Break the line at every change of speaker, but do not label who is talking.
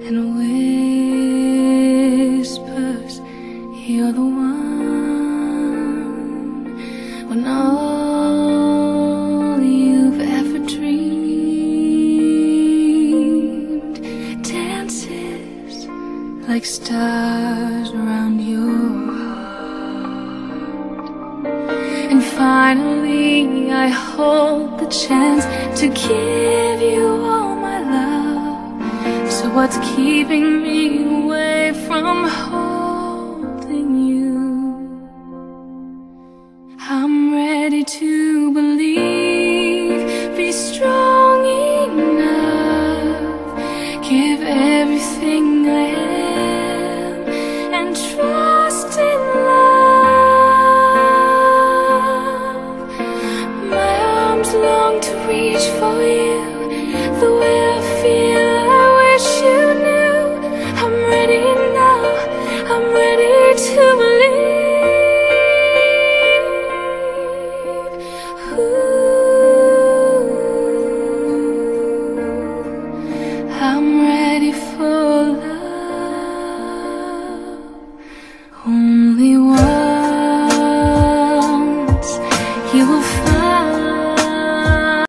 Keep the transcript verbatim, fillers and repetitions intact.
and whispers, you're the one, when all you've ever dreamed dances like stars around your heart. And finally I hold the chance to give you all my love. So what's keeping me away from holding you? I'm ready to believe, be strong enough, give everything I am, and trust in love. My arms long to reach for you, the way